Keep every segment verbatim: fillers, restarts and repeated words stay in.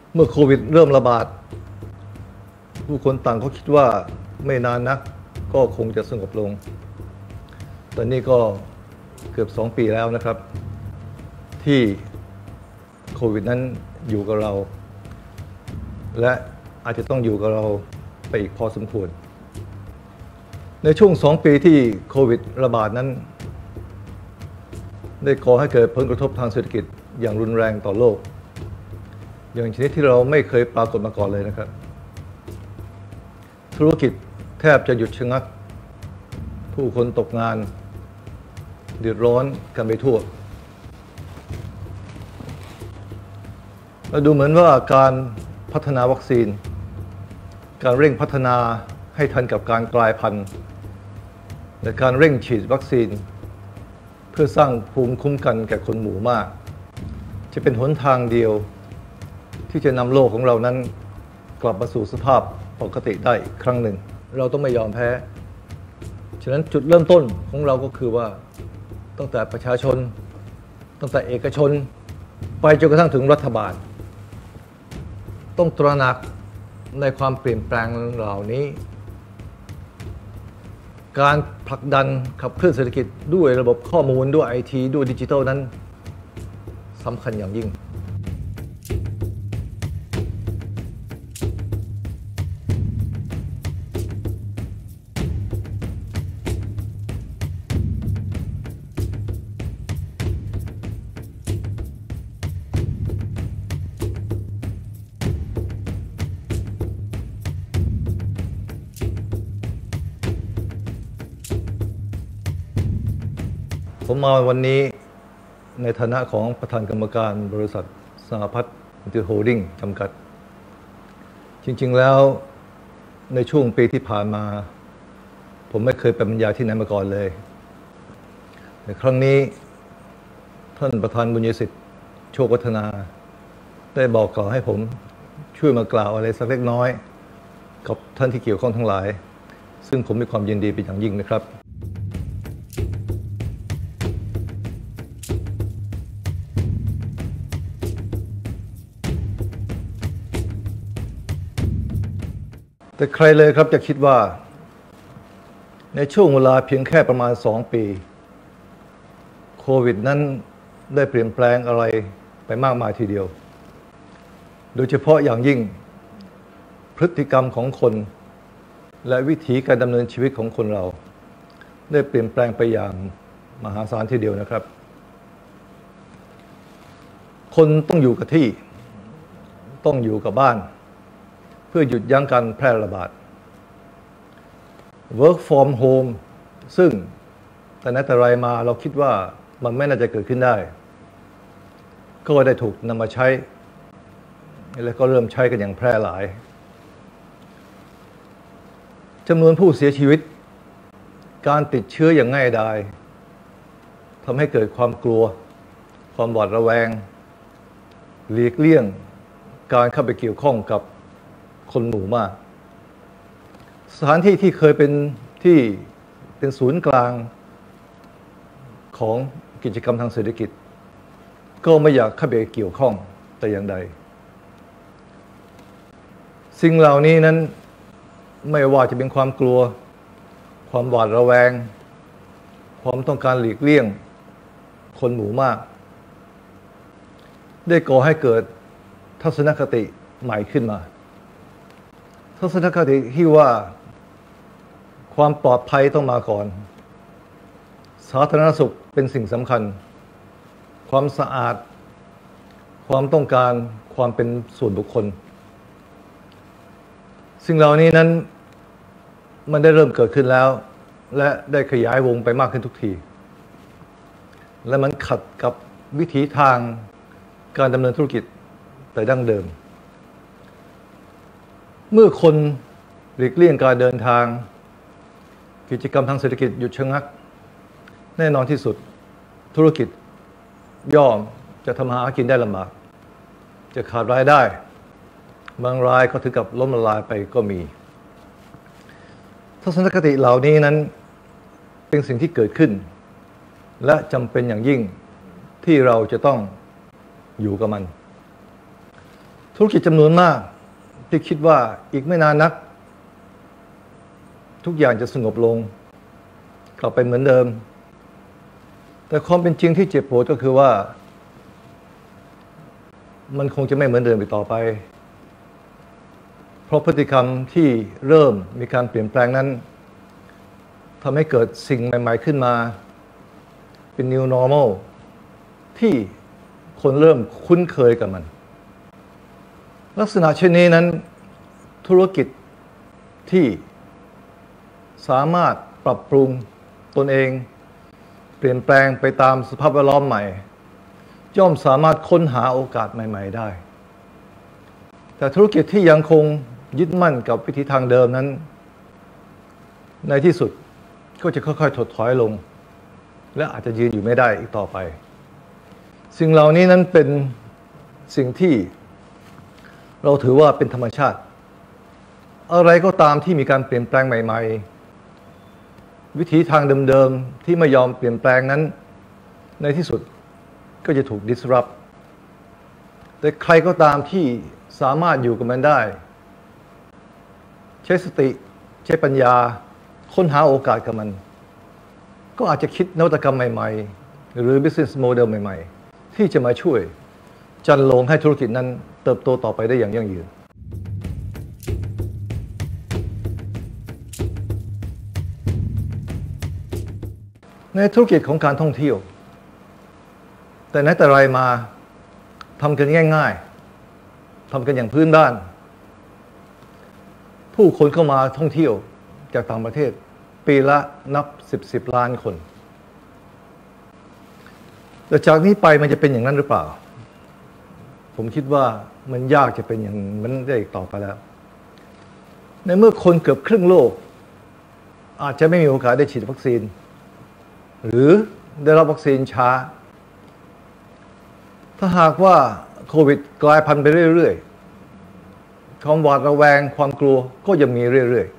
เมื่อโควิดเริ่มระบาดผู้คนต่างก็คิดว่าไม่นานนักก็คงจะสงบลงตอนนี้ก็เกือบสองปีแล้วนะครับที่โควิดนั้นอยู่กับเราและอาจจะต้องอยู่กับเราไปอีกพอสมควรในช่วงสองปีที่โควิดระบาดนั้นได้ก่อให้เกิดผลกระทบทางเศรษฐกิจอย่างรุนแรงต่อโลกอย่างชนิดที่เราไม่เคยปรากฏมาก่อนเลยนะครับธุรกิจแทบจะหยุดชะงักผู้คนตกงานเดือดร้อนกันไปทั่วและดูเหมือนว่าการพัฒนาวัคซีนการเร่งพัฒนาให้ทันกับการกลายพันธุ์และการเร่งฉีดวัคซีนเพื่อสร้างภูมิคุ้มกันแก่คนหมู่มากจะเป็นหนทางเดียวที่จะนำโลกของเรานั้นกลับมาสู่สภาพปกติได้อีกครั้งหนึ่งเราต้องไม่ยอมแพ้ฉะนั้นจุดเริ่มต้นของเราก็คือว่าตั้งแต่ประชาชนตั้งแต่เอกชนไปจนกระทั่งถึงรัฐบาลต้องตระหนักในความเปลี่ยนแปลงเหล่านี้การผลักดันขับเคลื่อนเศรษฐกิจด้วยระบบข้อมูลด้วย ไอ ที ด้วยดิจิทัลนั้นสำคัญอย่างยิ่งผมมาวันนี้ในฐานะของประธานกรรมการบริษัทสหพัฒน์อินเตอร์โฮลดิ้งจำกัดจริงๆแล้วในช่วงปีที่ผ่านมาผมไม่เคยไปบรรยายที่ไหนมาก่อนเลยในครั้งนี้ท่านประธานบุญยสิทธิ์โชควัฒนาได้บอกกล่าวให้ผมช่วยมากล่าวอะไรสักเล็กน้อยกับท่านที่เกี่ยวข้องทั้งหลายซึ่งผมมีความยินดีเป็นอย่างยิ่งนะครับแต่ใครเลยครับจะคิดว่าในช่วงเวลาเพียงแค่ประมาณสองปีโควิดนั้นได้เปลี่ยนแปลงอะไรไปมากมายทีเดียวโดยเฉพาะอย่างยิ่งพฤติกรรมของคนและวิถีการดำเนินชีวิตของคนเราได้เปลี่ยนแปลงไปอย่างมหาศาลทีเดียวนะครับคนต้องอยู่กับที่ต้องอยู่กับบ้านเพื่อหยุดยั้งการแพร่ระบาด Work from home ซึ่งแต่ไหนแต่ไรมาเราคิดว่ามันไม่น่าจะเกิดขึ้นได้ก็ได้ถูกนำมาใช้และก็เริ่มใช้กันอย่างแพร่หลายจำนวนผู้เสียชีวิตการติดเชื้ออย่างง่ายดายทำให้เกิดความกลัวความหวาดระแวงหลีกเลี่ยงการเข้าไปเกี่ยวข้องกับคนหมู่มากสถานที่ที่เคยเป็นที่เป็นศูนย์กลางของกิจกรรมทางเศรษฐกิจก็ไม่อยากเข้าไปเกี่ยวข้องแต่อย่างใดสิ่งเหล่านี้นั้นไม่ว่าจะเป็นความกลัวความหวาดระแวงความต้องการหลีกเลี่ยงคนหมู่มากได้ก่อให้เกิดทัศนคติใหม่ขึ้นมาทัศนคติที่ว่าความปลอดภัยต้องมาก่อนสาธารณสุขเป็นสิ่งสำคัญความสะอาดความต้องการความเป็นส่วนบุคคลสิ่งเหล่านี้นั้นมันได้เริ่มเกิดขึ้นแล้วและได้ขยายวงไปมากขึ้นทุกทีและมันขัดกับวิถีทางการดำเนินธุรกิจแต่ดั้งเดิมเมื่อคนหลีกเลี่ยงการเดินทางกิจกรรมทางเศรษฐกิจหยุดชะงักแน่นอนที่สุดธุรกิจย่อมจะทำหากินได้ลำบากจะขาดรายได้บางรายก็ถึงกับล้มละลายไปก็มีทัศนคติเหล่านี้นั้นเป็นสิ่งที่เกิดขึ้นและจำเป็นอย่างยิ่งที่เราจะต้องอยู่กับมันธุรกิจจำนวนมากที่คิดว่าอีกไม่นานนักทุกอย่างจะสงบลงกลับไปเหมือนเดิมแต่ความเป็นจริงที่เจ็บปวดก็คือว่ามันคงจะไม่เหมือนเดิมอีกต่อไปเพราะพฤติกรรมที่เริ่มมีการเปลี่ยนแปลงนั้นทำให้เกิดสิ่งใหม่ๆขึ้นมาเป็น new normal ที่คนเริ่มคุ้นเคยกับมันลักษณะเช่นนี้นั้นธุรกิจที่สามารถปรับปรุงตนเองเปลี่ยนแปลงไปตามสภาพแวดล้อมใหม่ย่อมสามารถค้นหาโอกาสใหม่ๆได้แต่ธุรกิจที่ยังคงยึดมั่นกับวิธีทางเดิมนั้นในที่สุดก็จะค่อยๆถดถอยลงและอาจจะยืนอยู่ไม่ได้อีกต่อไปสิ่งเหล่านี้นั้นเป็นสิ่งที่เราถือว่าเป็นธรรมชาติอะไรก็ตามที่มีการเปลี่ยนแปลงใหม่ๆวิธีทางเดิมๆที่ไม่ยอมเปลี่ยนแปลงนั้นในที่สุดก็จะถูก disrupt แต่ใครก็ตามที่สามารถอยู่กับมันได้ใช้สติใช้ปัญญาค้นหาโอกาสกับมันก็อาจจะคิดนวัตกรรมใหม่ๆหรือ business model ใหม่ๆที่จะมาช่วยจันโลงให้ธุรกิจนั้นเติบโตต่อไปได้อย่างยั่งยืนในธุรกิจของการท่องเที่ยวแต่ไหนแต่ไรมาทำกันง่ายๆทำกันอย่างพื้นบ้านผู้คนเข้ามาท่องเที่ยวจากต่างประเทศปีละนับสิบสิบล้านคนแต่จากนี้ไปมันจะเป็นอย่างนั้นหรือเปล่าผมคิดว่ามันยากจะเป็นอย่างนั้นได้อีกต่อไปแล้วในเมื่อคนเกือบครึ่งโลกอาจจะไม่มีโอกาสได้ฉีดวัคซีนหรือได้รับวัคซีนช้าถ้าหากว่าโควิดกลายพันธุ์ไปเรื่อยๆความหวาดระแวงความกลัวก็ยังมีเรื่อย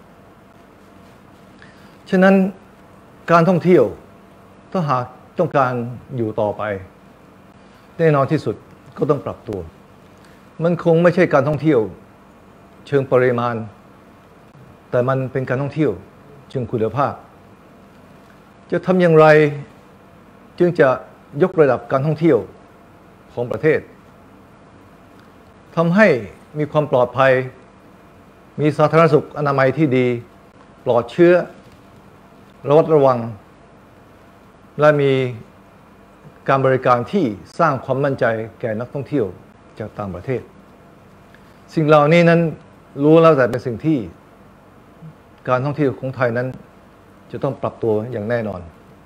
ๆฉะนั้นการท่องเที่ยวถ้าหากต้องการอยู่ต่อไปแน่นอนที่สุดก็ต้องปรับตัวมันคงไม่ใช่การท่องเที่ยวเชิงปริมาณแต่มันเป็นการท่องเที่ยวเชิงคุณภาพจะทำอย่างไรจึงจะยกระดับการท่องเที่ยวของประเทศทำให้มีความปลอดภัยมีสาธารณสุขอนามัยที่ดีปลอดเชื้อระมัดระวังและมีการบริการที่สร้างความมั่นใจแก่นักท่องเที่ยวจากต่างประเทศสิ่งเหล่านี้นั้นรู้แล้วแต่เป็นสิ่งที่การท่องเที่ยวของไทยนั้นจะต้องปรับตัวอย่างแน่นอน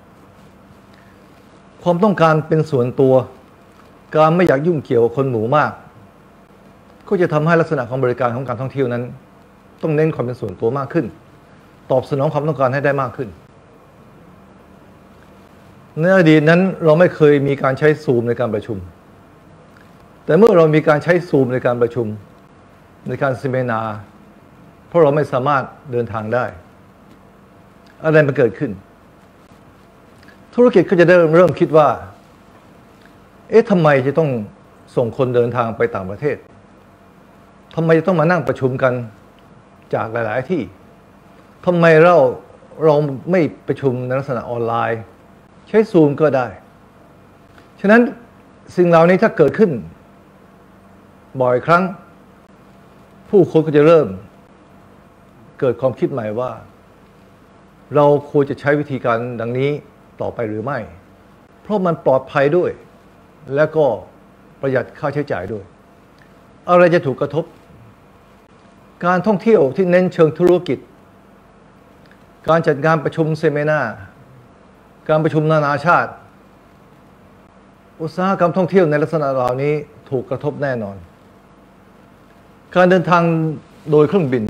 ความต้องการเป็นส่วนตัวการไม่อยากยุ่งเกี่ยวกับคนหมู่มากก็จะทำให้ลักษณะของบริการของการท่องเที่ยวนั้นต้องเน้นความเป็นส่วนตัวมากขึ้นตอบสนองความต้องการให้ได้มากขึ้นในอดีตนั้นเราไม่เคยมีการใช้ซูมในการประชุมแต่เมื่อเรามีการใช้ซูมในการประชุมในการเซมินาเพราะเราไม่สามารถเดินทางได้อะไรมันเกิดขึ้นธุรกิจก็จะได้เริ่มคิดว่าเอ๊ะทำไมจะต้องส่งคนเดินทางไปต่างประเทศทำไมจะต้องมานั่งประชุมกันจากหลายๆที่ทำไมเราเราไม่ประชุมในลักษณะออนไลน์ใช้ซูมก็ได้ฉะนั้นสิ่งเหล่านี้ถ้าเกิดขึ้นบ่อยครั้งผู้คนก็จะเริ่มเกิดความคิดใหม่ว่าเราควรจะใช้วิธีการดังนี้ต่อไปหรือไม่เพราะมันปลอดภัยด้วยและก็ประหยัดค่าใช้จ่ายด้วยอะไรจะถูกกระทบการท่องเที่ยวที่เน้นเชิงธุรกิจการจัดงานประชุมเซมินาการประชุมนานาชาติอุตสาหกรรมท่องเที่ยวในลักษณะเหล่านี้ถูกกระทบแน่นอนการเดินทางโดยเครื่องบิน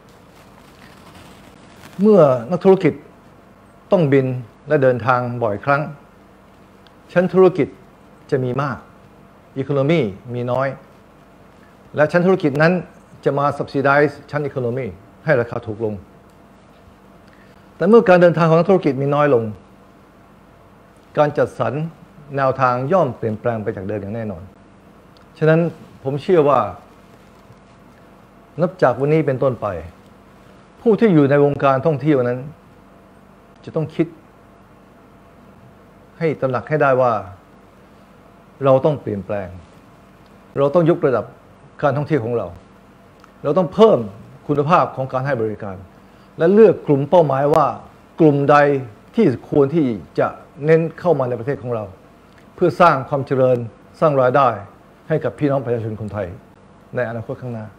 เมื่อนักธุรกิจต้องบินและเดินทางบ่อยครั้งชั้นธุรกิจจะมีมาก Economy มีน้อยและชั้นธุรกิจนั้นจะมา subsidize ชั้น Economy ให้ราคาถูกลงแต่เมื่อการเดินทางของนักธุรกิจมีน้อยลงการจัดสรรแนวทางย่อมเปลี่ยนแปลงไปจากเดิมอย่างแน่นอนฉะนั้นผมเชื่อว่านับจากวันนี้เป็นต้นไปผู้ที่อยู่ในวงการท่องเที่ยวนั้นจะต้องคิดให้ตระหนักให้ได้ว่าเราต้องเปลี่ยนแปลงเราต้องยกระดับการท่องเที่ยวของเราเราต้องเพิ่มคุณภาพของการให้บริการและเลือกกลุ่มเป้าหมายว่ากลุ่มใดที่ควรที่จะเน้นเข้ามาในประเทศของเราเพื่อสร้างความเจริญสร้างรายได้ให้กับพี่น้องประชาชนคนไทยในอนาคตข้างหน้า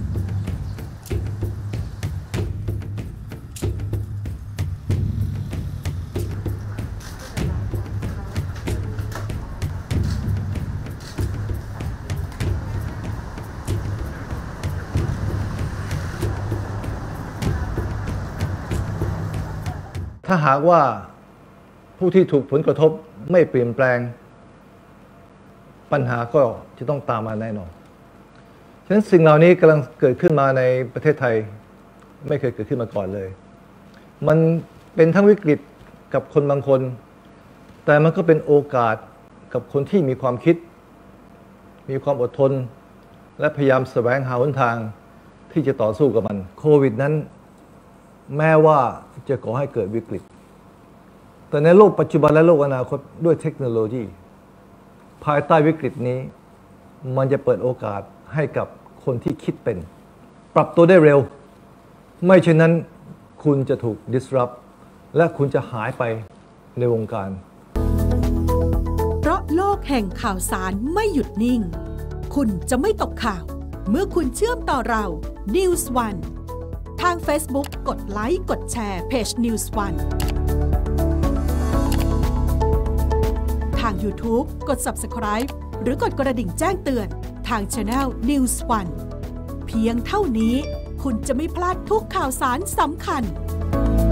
ถ้าหากว่าผู้ที่ถูกผลกระทบไม่เปลี่ยนแปลงปัญหาก็จะต้องตามมาแน่นอนฉะนั้นสิ่งเหล่านี้กำลังเกิดขึ้นมาในประเทศไทยไม่เคยเกิดขึ้นมาก่อนเลยมันเป็นทั้งวิกฤตกับคนบางคนแต่มันก็เป็นโอกาสกับคนที่มีความคิดมีความอดทนและพยายามแสวงหาหนทางที่จะต่อสู้กับมันโควิดนั้นแม้ว่าจะก่อให้เกิดวิกฤตแต่ในโลกปัจจุบันและโลกอนาคตด้วยเทคโนโลยีภายใต้วิกฤตนี้มันจะเปิดโอกาสให้กับคนที่คิดเป็นปรับตัวได้เร็วไม่เช่นนั้นคุณจะถูก disrupt และคุณจะหายไปในวงการเพราะโลกแห่งข่าวสารไม่หยุดนิ่งคุณจะไม่ตกข่าวเมื่อคุณเชื่อมต่อเรา News One ทาง Facebook กดไลค์กดแชร์เพจ News One ทาง YouTube กด Subscribe หรือกดกระดิ่งแจ้งเตือนทาง Channel News One เพียงเท่านี้คุณจะไม่พลาดทุกข่าวสารสำคัญ